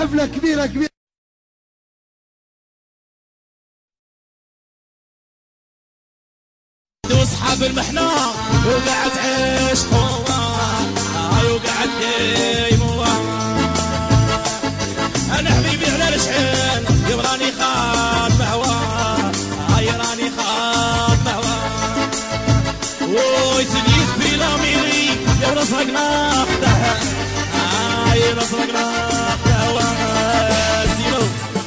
حفلة كبيرة كبيرة. واصحاب المحنة وقعد عيش هو هاي وقعد دايم هو انا حبيبي على الشحن يبغاني خاط مهواه هاي راني خاط مهواه وي سنيت في لاميري يا رزقنا هاي رزقنا زينو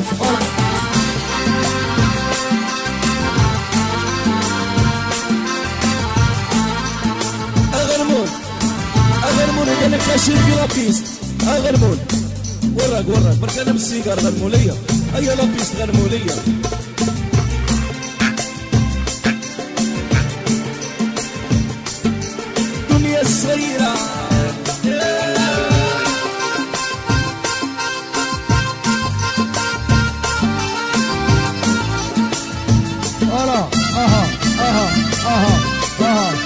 غرمون قال لك اشيل في لابيست غرمون وراك برك انا بالسيجار غرموا ليا هيا لابيست غرموا ليا دنيا السيرة اها اها اها اها اها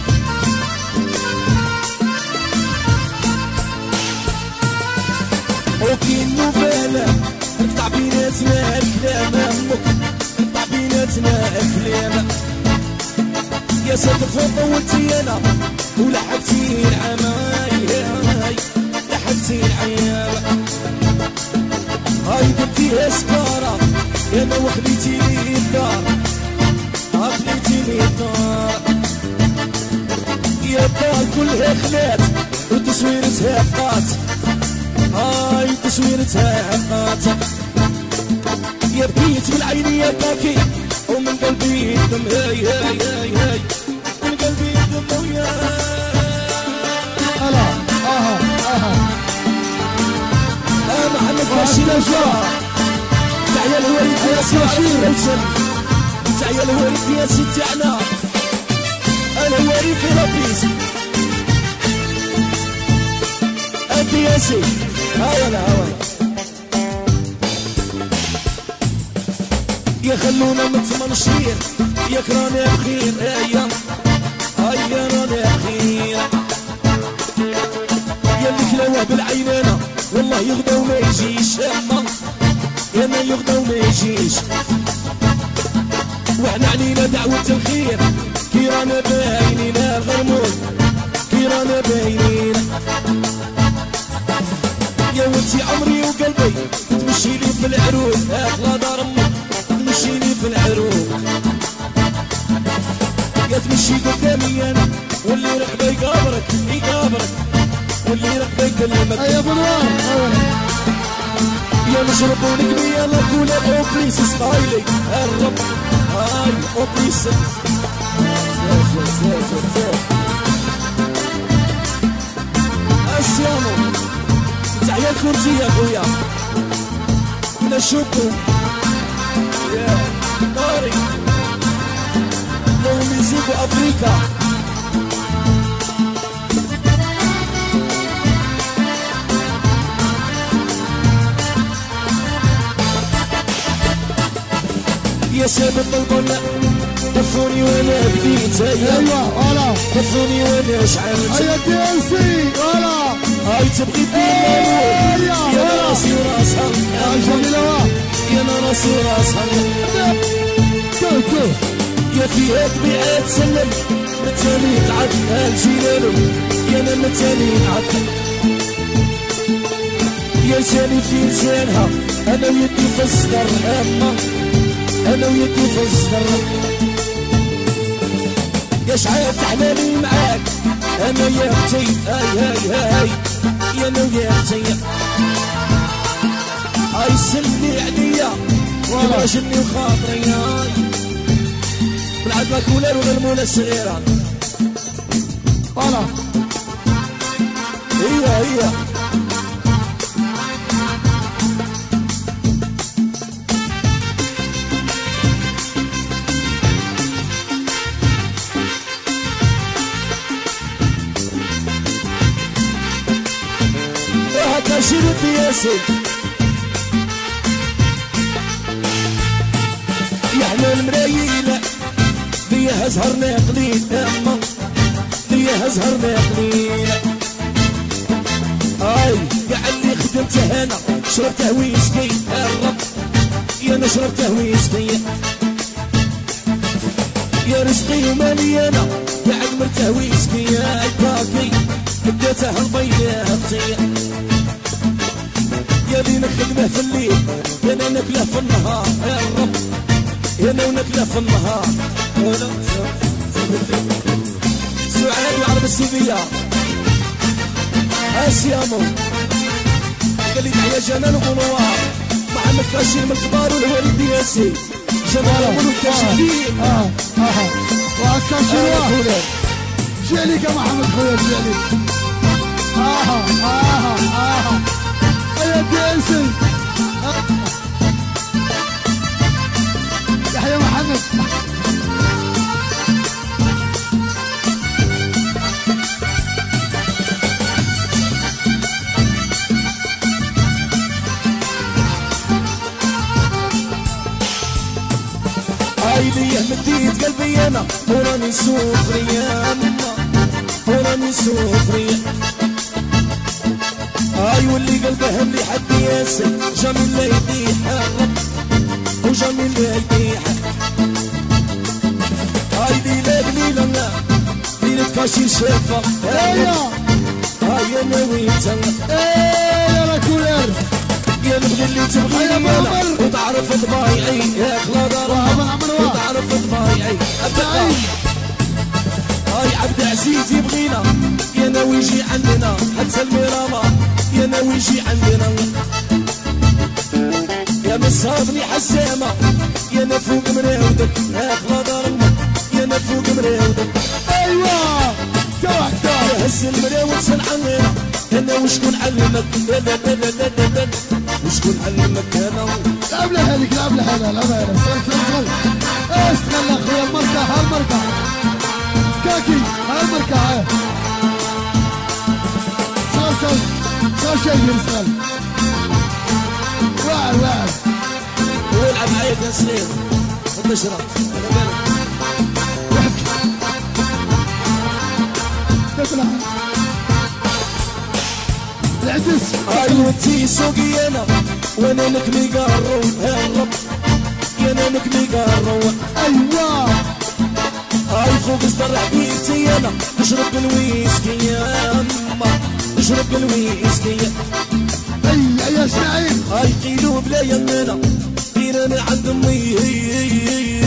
وكي النوبالة نقطع بيناتنا الكلام نقطع بيناتنا الكلام يا ساتر فوق طولتي انا ولحقتي العماي لحقتي العيال هاي درتيها سكارة يا ما وخليتيني الدار خليتيني الدار يا الدار كلها خلات وتصويرتها بقات هاي تصويرتها عقات يا بكيت بالعين يا باكي ومن قلبي الدم هاي هاي هاي هاي من قلبي الدم ويا الا اها اها محمد كاشير تعيا الوريد يا سيدي تعيا الوريد يا ستي عنا انا الوريد في لابيس انت يا سيدي هاولا يا خلونا من 8 شهور يا كراني بخير هيا راني بخير يا اللي كلاوه بالعينانه والله يغدا وما يجيش يا ما يغدا وما يجيش واحنا علينا دعوة الخير كي رانا باينين الغرمون كي رانا باينين يا ولتي عمري وقلبي تمشي لي في العروق اغلى دار امك تمشي لي في العروق يا تمشي قدامي انا واللي رقبه يقابرك واللي رقبه يكلمك يا بنوان يا نشرب ونقضي يلا نقول اوبريس ستايلي الرب هاي اوبريس السلام تعيا الكرسي يا خويا نشوفكم يا طارق لو ميزيكو افريكا يا سابق البنا دفوني وانا بديت ايوه ولا دفوني وانا شعلت هيا دي ام سي ولا هاي تبغي فينا يا راسي وراسها يا راسي وراسها يا فيها طبيعة تسلم متاني تعد الجيرانو يا انا متاني تعد يا لساني في لسانها انا ويدي في الصدر انا ويدي في الصدر يا شعيب تحلالي معاك انا يا اختي هاي يا انا ويا اختي هاي سلمي عليا والله شني وخاطري هاي بالعدمة كولر والمونة الصغيرة طالع هي وهكا شريط ياسين يحنا المرايلة ليها زهرنا قليل اما ليها زهرنا قليل هاي قاع اللي خدمته هنا شربته ويسكي الرب يا انا شربته ويسكي يا رزقي مليانه بعد مرته ويسكي يا باكي بديته البيضتي يا لي نخدمه في الليل يا انا ناكله في النهار يا الرب يا انا وناكله في النهار سعاد وعرب السيبيه اسيامو قال لي تحيا جمال ونوار محمد كاشير من الكبار والوالد ياسين جمال والكاشير وكاشير جيليك يا محمد خويا جيليك يا ديسي يحيى محمد عينيه مديت قلبي انا وراني سوفريا وراني سوفريا هاي واللي قلبه اللي حد ياسر جميل لا يطيح الرب وجميل لا يطيح هاي ليلة ليلة ليلة كاشي شافة هاي انا وينت يا كولر يا نبغي اللي تبغيني انا وتعرف طبايعي يا خلاص وتعرف طبايعي هاي عبد عزيز يبغينا يا ناوي يجي عندنا حتى المرامة يا ناوي يجي عندنا يا مصابني حسامة يا نفوق مراودك يا خلاص يا نفوق مراودك ايوه يا هز المراود صنعنا انا وشكون علمك لا لا لا لا لا لا وشكون علمك انا لعب لها لك لعب لها لا لعب لها استغل اخويا المركه هالمركه كاكي هالمركه صار شيء يرسل واعر والعب عيد يا سليم وتشرب العتس ايوتي سوقي انا وانا نكمي قارو يا رب يا انا نكمي قارو ايوه هاي فوق اصدر حبيبتي انا نشرب الويسكي يا اما نشرب الويسكي اي يا اسماعيل هاي قيلوا بلا يمنا غير انا عند امي